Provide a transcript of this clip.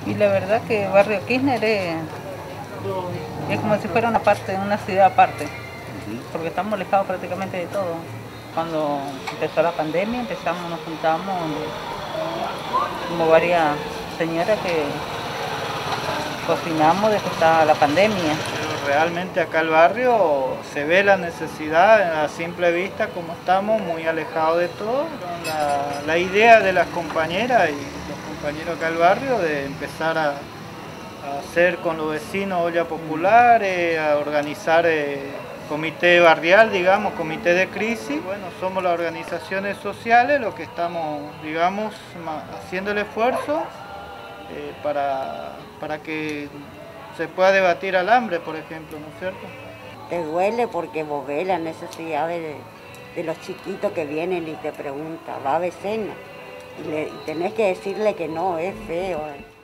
Y la verdad que Barrio Kirchner es como si fuera una ciudad aparte, porque estamos alejados prácticamente de todo. Cuando empezó la pandemia nos juntamos como varias señoras que cocinamos desde que estaba la pandemia. Pero realmente acá el barrio se ve la necesidad a simple vista, como estamos muy alejados de todo. La idea de las compañeras y los compañeros acá del barrio de empezar a hacer con los vecinos olla popular, a organizar comité barrial, digamos, comité de crisis. Bueno, somos las organizaciones sociales los que estamos, digamos, haciendo el esfuerzo para que se pueda debatir al hambre, por ejemplo, ¿no es cierto? Te duele porque vos ves la necesidad de los chiquitos que vienen y te preguntan, ¿va a haber cena? Y tenés que decirle que no, es feo.